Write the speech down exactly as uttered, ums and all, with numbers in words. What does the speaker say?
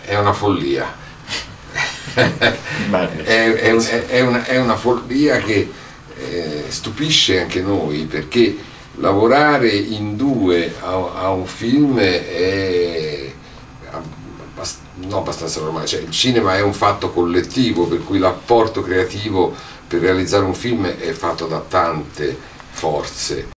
è una follia. è, è, un, è, una, è una follia che eh, stupisce anche noi, perché lavorare in due a, a un film è abbast non abbastanza normale, cioè il cinema è un fatto collettivo, per cui l'apporto creativo per realizzare un film è fatto da tante forze.